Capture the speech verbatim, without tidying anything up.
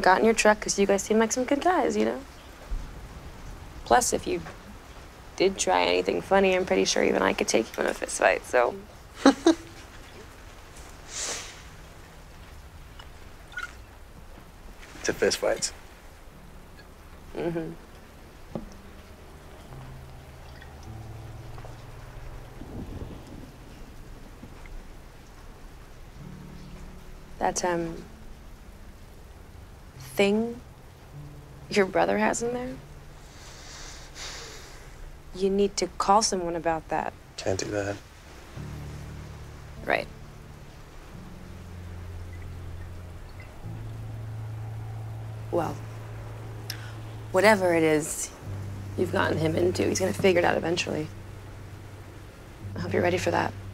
got in your truck because you guys seem like some good guys, you know? Plus, if you did try anything funny, I'm pretty sure even I could take you in a fist fight, so. To fist fights. Mm-hmm. That, um, thing your brother has in there? You need to call someone about that. Can't do that. Right. Well, whatever it is you've gotten him into, he's gonna figure it out eventually. I hope you're ready for that.